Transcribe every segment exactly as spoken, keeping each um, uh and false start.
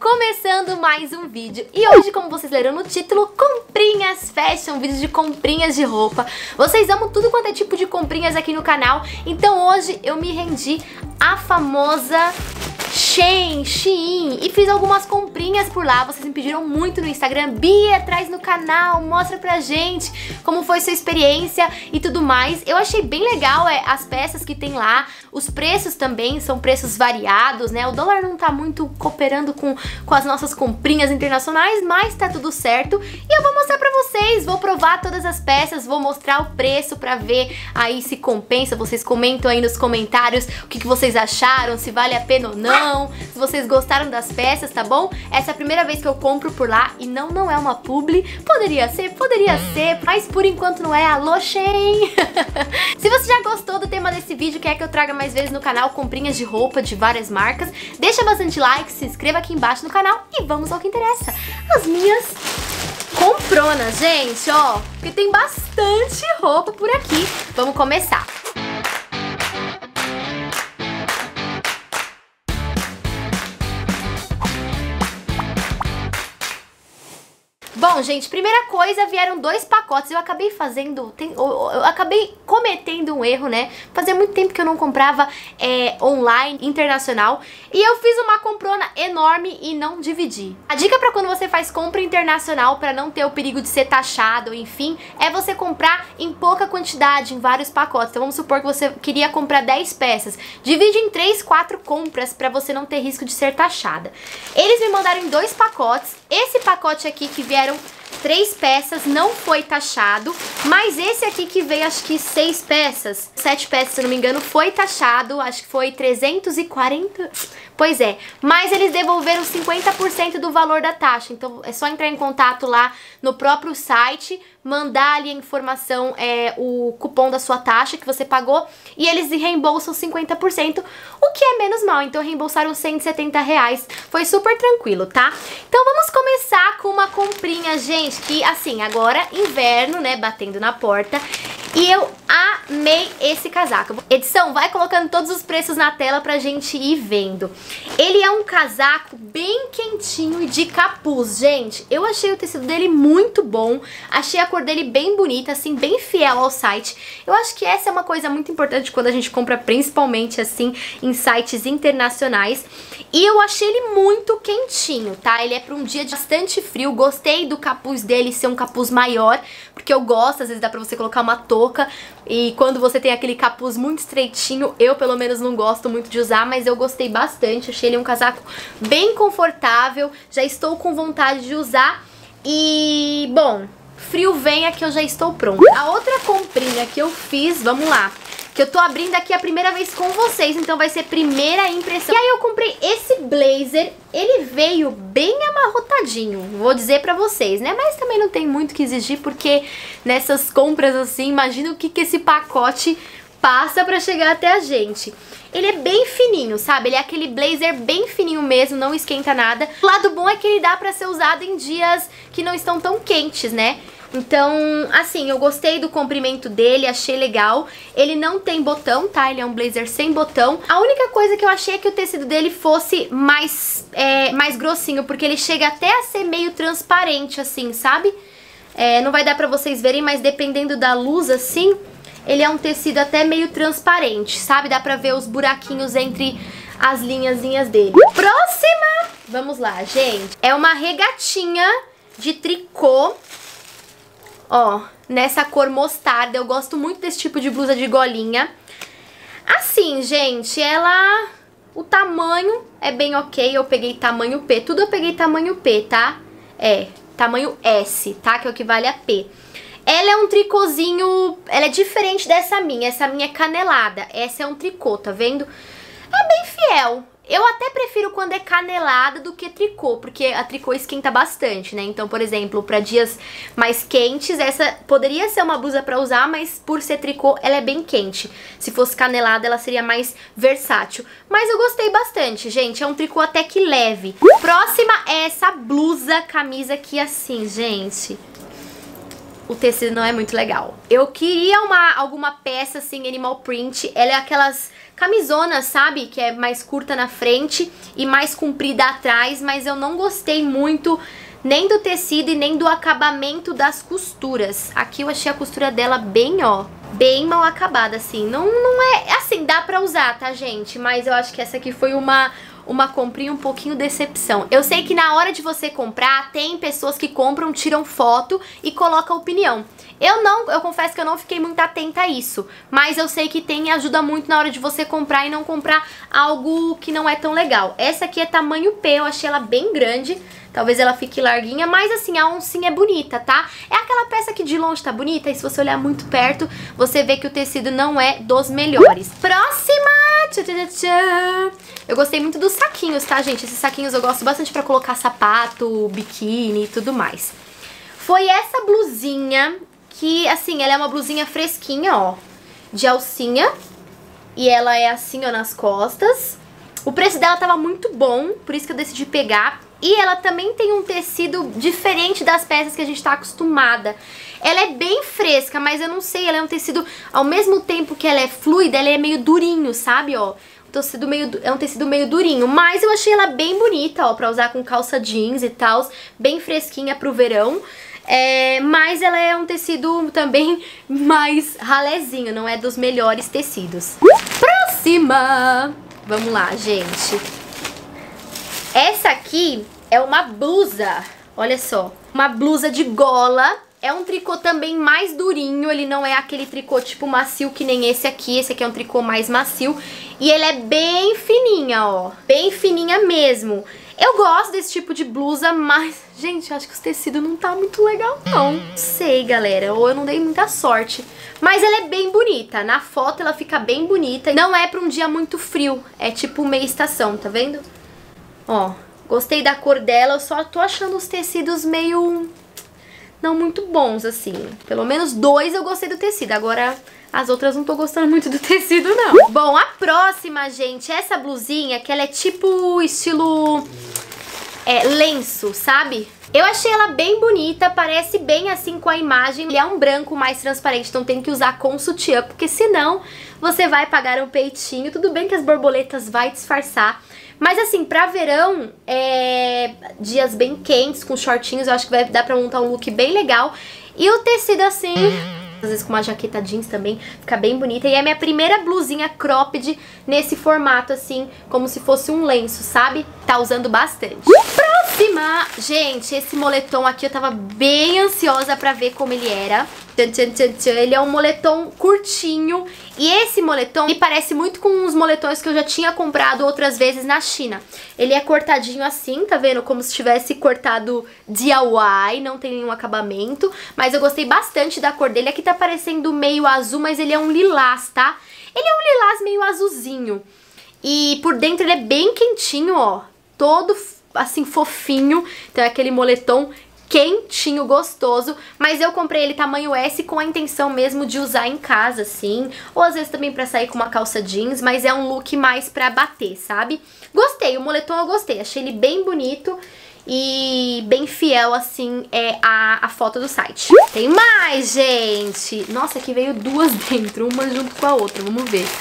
Começando mais um vídeo. E hoje, como vocês leram no título, comprinhas fashion, vídeos de comprinhas de roupa. Vocês amam tudo quanto é tipo de comprinhas aqui no canal. Então hoje eu me rendi à famosa Shein, Shein, e fiz algumas comprinhas por lá. Vocês me pediram muito no Instagram: Bia, traz no canal, mostra pra gente como foi sua experiência e tudo mais. Eu achei bem legal é, as peças que tem lá. Os preços também são preços variados, né? O dólar não tá muito cooperando com, com as nossas comprinhas internacionais, mas tá tudo certo. E eu vou mostrar pra vocês, vou provar todas as peças, vou mostrar o preço pra ver aí se compensa. Vocês comentam aí nos comentários o que, que vocês acharam, se vale a pena ou não, se vocês gostaram das peças, tá bom? Essa é a primeira vez que eu compro por lá e não, não é uma publi. Poderia ser, poderia ser, mas por enquanto não é. Alô, Shein! Se você já gostou do tema desse vídeo, quer que eu traga mais vezes no canal comprinhas de roupa de várias marcas, deixa bastante like, se inscreva aqui embaixo no canal e vamos ao que interessa. As minhas compronas, gente, ó, porque tem bastante roupa por aqui. Vamos começar. Bom, gente, primeira coisa, vieram dois pacotes. Eu acabei fazendo, tem, eu, eu acabei cometendo um erro, né? Fazia muito tempo que eu não comprava é, online, internacional, e eu fiz uma comprona enorme e não dividi. A dica pra quando você faz compra internacional, pra não ter o perigo de ser taxado, enfim, é você comprar em pouca quantidade, em vários pacotes. Então vamos supor que você queria comprar dez peças. Divide em três, quatro compras pra você não ter risco de ser taxada. Eles me mandaram em dois pacotes. Esse pacote aqui que vieram três peças não foi taxado, mas esse aqui que veio acho que seis peças, sete peças se não me engano, foi taxado, acho que foi trezentos e quarenta, pois é, mas eles devolveram cinquenta por cento do valor da taxa, então é só entrar em contato lá no próprio site, mandar ali a informação, é, o cupom da sua taxa que você pagou, e eles reembolsam cinquenta por cento, o que é menos mal, então reembolsaram cento e setenta reais, foi super tranquilo, tá? Então vamos começar com uma comprinha, gente, que assim, agora inverno, né, batendo na porta, e eu amei esse casaco. Edição, vai colocando todos os preços na tela pra gente ir vendo. Ele é um casaco bem quentinho e de capuz, gente. Eu achei o tecido dele muito bom, achei a cor dele bem bonita, assim, bem fiel ao site. Eu acho que essa é uma coisa muito importante quando a gente compra, principalmente assim, em sites internacionais. E eu achei ele muito quentinho, tá? Ele é pra um dia de bastante frio. Gostei do capuz dele ser um capuz maior, porque eu gosto, às vezes dá pra você colocar uma touca, e quando você tem aquele capuz muito estreitinho, eu pelo menos não gosto muito de usar, mas eu gostei bastante, achei ele um casaco bem confortável, já estou com vontade de usar. E, bom, frio venha que eu já estou pronta. A outra comprinha que eu fiz, vamos lá, que eu tô abrindo aqui a primeira vez com vocês, então vai ser primeira impressão. E aí eu comprei esse blazer, ele veio bem amarrotadinho, vou dizer pra vocês, né? Mas também não tem muito que exigir, porque nessas compras assim, imagina o que que esse pacote passa pra chegar até a gente. Ele é bem fininho, sabe? Ele é aquele blazer bem fininho mesmo, não esquenta nada. O lado bom é que ele dá pra ser usado em dias que não estão tão quentes, né? Então, assim, eu gostei do comprimento dele, achei legal. Ele não tem botão, tá? Ele é um blazer sem botão. A única coisa que eu achei é que o tecido dele fosse mais, é, mais grossinho, porque ele chega até a ser meio transparente, assim, sabe? É, não vai dar pra vocês verem, mas dependendo da luz, assim, ele é um tecido até meio transparente, sabe? Dá pra ver os buraquinhos entre as linhazinhas dele. Próxima! Vamos lá, gente. É uma regatinha de tricô. Ó, nessa cor mostarda, eu gosto muito desse tipo de blusa de golinha. Assim, gente, ela... o tamanho é bem ok, eu peguei tamanho P. Tudo eu peguei tamanho P, tá? É, tamanho S, tá? Que é o que vale a P. Ela é um tricôzinho... ela é diferente dessa minha, essa minha é canelada. Essa é um tricô, tá vendo? É bem fiel. Eu até prefiro quando é canelada do que tricô, porque a tricô esquenta bastante, né? Então, por exemplo, para dias mais quentes, essa poderia ser uma blusa para usar, mas por ser tricô, ela é bem quente. Se fosse canelada, ela seria mais versátil. Mas eu gostei bastante, gente. É um tricô até que leve. Próxima é essa blusa, camisa aqui assim, gente. o tecido não é muito legal. Eu queria uma, alguma peça assim, animal print. Ela é aquelas camisonas, sabe? Que é mais curta na frente e mais comprida atrás, mas eu não gostei muito nem do tecido e nem do acabamento das costuras. Aqui eu achei a costura dela bem, ó, bem mal acabada, assim. Não, não é... Assim, dá pra usar, tá, gente? Mas eu acho que essa aqui foi uma... uma comprinha um pouquinho decepção. Eu sei que na hora de você comprar, tem pessoas que compram, tiram foto e colocam opinião. Eu não, eu confesso que eu não fiquei muito atenta a isso, mas eu sei que tem e ajuda muito na hora de você comprar e não comprar algo que não é tão legal. Essa aqui é tamanho P, eu achei ela bem grande, talvez ela fique larguinha, mas assim, a oncinha é bonita, tá? É aquela peça que de longe tá bonita e se você olhar muito perto, você vê que o tecido não é dos melhores. Próxima! Tchá, tchá, tchá. Eu gostei muito dos saquinhos, tá, gente? Esses saquinhos eu gosto bastante pra colocar sapato, biquíni e tudo mais. Foi essa blusinha que, assim, ela é uma blusinha fresquinha, ó, de alcinha. E ela é assim, ó, nas costas. O preço dela tava muito bom, por isso que eu decidi pegar. E ela também tem um tecido diferente das peças que a gente tá acostumada. Ela é bem fresca, mas eu não sei, ela é um tecido, ao mesmo tempo que ela é fluida, ela é meio durinho, sabe, ó. Um tecido meio, é um tecido meio durinho, mas eu achei ela bem bonita, ó, pra usar com calça jeans e tal, bem fresquinha pro verão. É, mas ela é um tecido também mais ralézinho, não é dos melhores tecidos. Próxima! Vamos lá, gente. Essa aqui é uma blusa, olha só, uma blusa de gola. É um tricô também mais durinho, ele não é aquele tricô tipo macio que nem esse aqui. Esse aqui é um tricô mais macio e ele é bem fininha, ó, bem fininha mesmo. Eu gosto desse tipo de blusa, mas, gente, eu acho que o tecido não tá muito legal, não. Não sei, galera, ou eu não dei muita sorte. Mas ela é bem bonita, na foto ela fica bem bonita. Não é pra um dia muito frio, é tipo meia estação, tá vendo? Ó, gostei da cor dela, eu só tô achando os tecidos meio... não muito bons, assim. Pelo menos dois eu gostei do tecido, agora... as outras não tô gostando muito do tecido, não. Bom, a próxima, gente, essa blusinha que ela é tipo estilo é, lenço, sabe? Eu achei ela bem bonita, parece bem assim com a imagem. Ele é um branco mais transparente, então tem que usar com sutiã, porque senão você vai pagar um peitinho. Tudo bem que as borboletas vai disfarçar. Mas assim, pra verão, é, dias bem quentes, com shortinhos, eu acho que vai dar pra montar um look bem legal. E o tecido assim... às vezes com uma jaqueta jeans também, fica bem bonita. E é a minha primeira blusinha cropped nesse formato assim, como se fosse um lenço, sabe? Tá usando bastante. Próxima! Gente, esse moletom aqui eu tava bem ansiosa pra ver como ele era. Ele é um moletom curtinho. E esse moletom me parece muito com os moletons que eu já tinha comprado outras vezes na China. Ele é cortadinho assim, tá vendo? Como se tivesse cortado D I Y, não tem nenhum acabamento. Mas eu gostei bastante da cor dele. Aqui tá parecendo meio azul, mas ele é um lilás, tá? Ele é um lilás meio azulzinho. E por dentro ele é bem quentinho, ó. Todo assim fofinho. Então é aquele moletom quentinho, gostoso, mas eu comprei ele tamanho S com a intenção mesmo de usar em casa, assim, ou às vezes também pra sair com uma calça jeans, mas é um look mais pra bater, sabe? Gostei, o moletom eu gostei, achei ele bem bonito e bem fiel, assim, é a, a foto do site. Tem mais, gente! Nossa, aqui veio duas dentro, uma junto com a outra, vamos ver.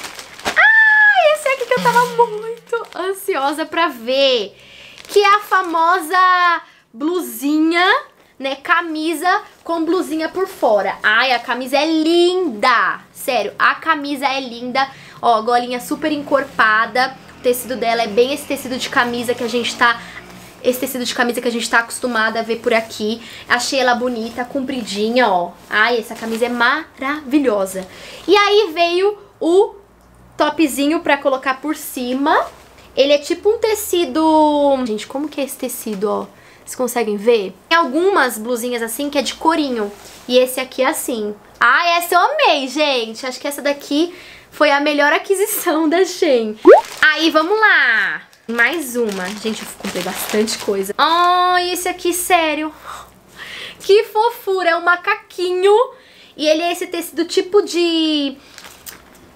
Ah, esse aqui que eu tava muito ansiosa pra ver, que é a famosa... blusinha, né, camisa com blusinha por fora. Ai, a camisa é linda, sério, a camisa é linda, ó, golinha super encorpada, o tecido dela é bem esse tecido de camisa que a gente tá, esse tecido de camisa que a gente tá acostumada a ver por aqui. Achei ela bonita, compridinha, ó, ai, essa camisa é maravilhosa. E aí veio o topzinho pra colocar por cima, ele é tipo um tecido, gente, como que é esse tecido, ó? Vocês conseguem ver? Tem algumas blusinhas assim que é de corinho. E esse aqui é assim. Ah, essa eu amei, gente. Acho que essa daqui foi a melhor aquisição da Shein. Aí, vamos lá. Mais uma. Gente, eu comprei bastante coisa. Ai, esse aqui, sério. Que fofura. É um macaquinho. E ele é esse tecido tipo de...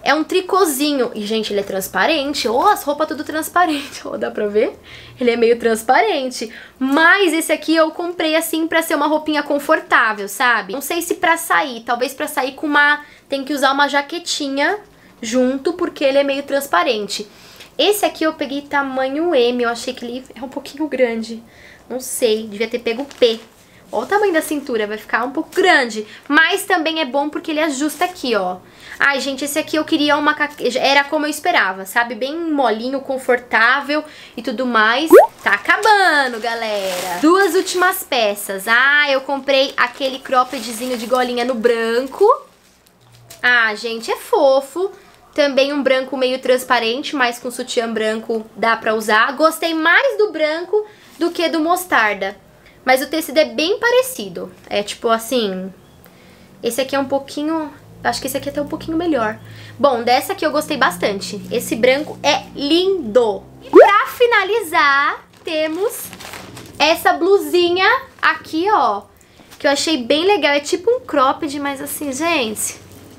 É um tricôzinho. E, gente, ele é transparente. Ou oh, as roupas tudo transparente. Oh, dá pra ver? Ele é meio transparente. Mas esse aqui eu comprei, assim, pra ser uma roupinha confortável, sabe? Não sei se pra sair. Talvez pra sair com uma... Tem que usar uma jaquetinha junto, porque ele é meio transparente. Esse aqui eu peguei tamanho M. Eu achei que ele é um pouquinho grande. Não sei. Devia ter pego P. Olha o tamanho da cintura, vai ficar um pouco grande. Mas também é bom porque ele ajusta aqui, ó. Ai, gente, esse aqui eu queria uma... Era como eu esperava, sabe? Bem molinho, confortável e tudo mais. Tá acabando, galera. Duas últimas peças. Ah, eu comprei aquele croppedzinho de golinha no branco. Ah, gente, é fofo. Também um branco meio transparente, mas com sutiã branco dá pra usar. Gostei mais do branco do que do mostarda. Mas o tecido é bem parecido. É tipo assim... Esse aqui é um pouquinho... Acho que esse aqui é até um pouquinho melhor. Bom, dessa aqui eu gostei bastante. Esse branco é lindo. E pra finalizar, temos essa blusinha aqui, ó. Que eu achei bem legal. É tipo um cropped, mas assim, gente...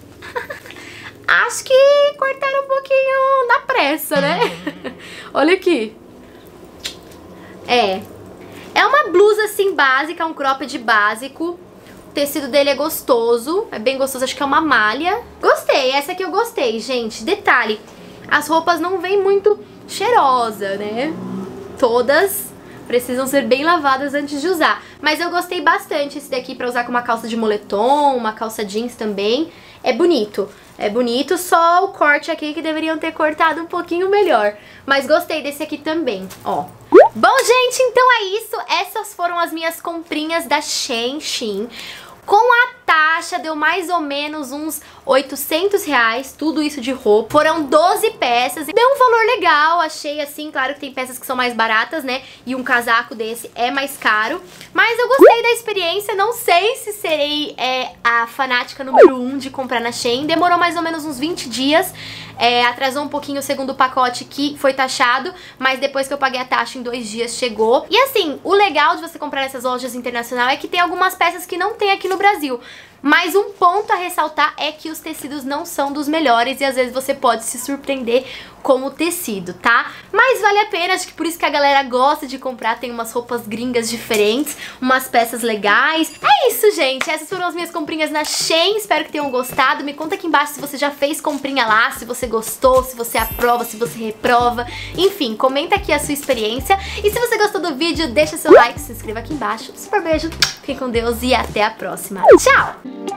Acho que cortaram um pouquinho na pressa, né? Olha aqui. É... É uma blusa assim básica, um cropped básico. O tecido dele é gostoso, é bem gostoso, acho que é uma malha. Gostei, essa aqui eu gostei, gente. Detalhe, as roupas não vêm muito cheirosa, né? Todas precisam ser bem lavadas antes de usar. Mas eu gostei bastante esse daqui pra usar com uma calça de moletom, uma calça jeans também. É bonito. É bonito, só o corte aqui que deveriam ter cortado um pouquinho melhor. Mas gostei desse aqui também, ó. Bom, gente, então é isso. Essas foram as minhas comprinhas da Shein. Shein. Com a taxa deu mais ou menos uns oitocentos reais, tudo isso de roupa. Foram doze peças, deu um valor legal, achei assim, claro que tem peças que são mais baratas, né? E um casaco desse é mais caro. Mas eu gostei da experiência, não sei se serei é, a fanática número um de comprar na Shein. Demorou mais ou menos uns vinte dias, é, atrasou um pouquinho o segundo pacote que foi taxado, mas depois que eu paguei a taxa em dois dias chegou. E assim, o legal de você comprar nessas lojas internacionais é que tem algumas peças que não tem aqui no Brasil. Mas um ponto a ressaltar é que os tecidos não são dos melhores e às vezes você pode se surpreender com o tecido, tá? Mas vale a pena, acho que por isso que a galera gosta de comprar, tem umas roupas gringas diferentes, umas peças legais. É isso, gente, essas foram as minhas comprinhas na Shein, espero que tenham gostado. Me conta aqui embaixo se você já fez comprinha lá, se você gostou, se você aprova, se você reprova. Enfim, comenta aqui a sua experiência. E se você gostou do vídeo, deixa seu like, se inscreva aqui embaixo. Super beijo, fiquem com Deus e até a próxima. Tchau!